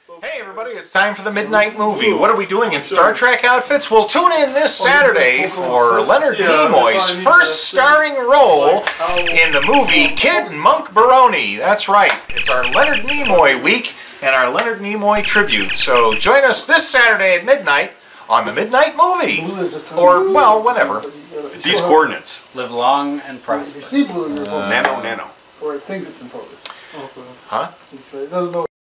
Hey everybody, it's time for the Midnight Movie. What are we doing in Star Trek outfits? Well, tune in this Saturday for Leonard Nimoy's first starring role in the movie Kid Monk Baroni. That's right, it's our Leonard Nimoy week and our Leonard Nimoy tribute. So join us this Saturday at midnight on the Midnight Movie. Or, well, whenever. These coordinates. Live long and prosper. Nano. Or it thinks it's in focus. Huh?